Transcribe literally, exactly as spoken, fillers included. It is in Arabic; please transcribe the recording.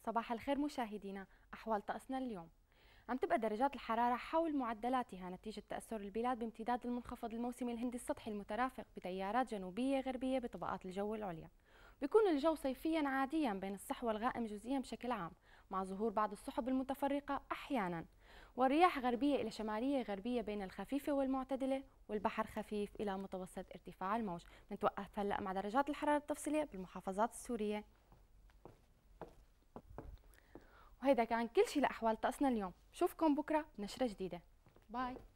صباح الخير مشاهدينا. أحوال طقسنا اليوم. عم تبقى درجات الحرارة حول معدلاتها نتيجة تأثر البلاد بامتداد المنخفض الموسمي الهندي السطحي المترافق بتيارات جنوبية غربية بطبقات الجو العليا. بيكون الجو صيفيا عاديا بين الصحو والغائم جزئيا بشكل عام، مع ظهور بعض السحب المتفرقة أحيانا، والرياح غربية إلى شمالية غربية بين الخفيفة والمعتدلة، والبحر خفيف إلى متوسط ارتفاع الموج. نتوقف هلأ مع درجات الحرارة التفصيلية بالمحافظات السورية. وهيدا كان كل شي لأحوال طقسنا اليوم. بشوفكم بكرة بنشرة جديدة. باي.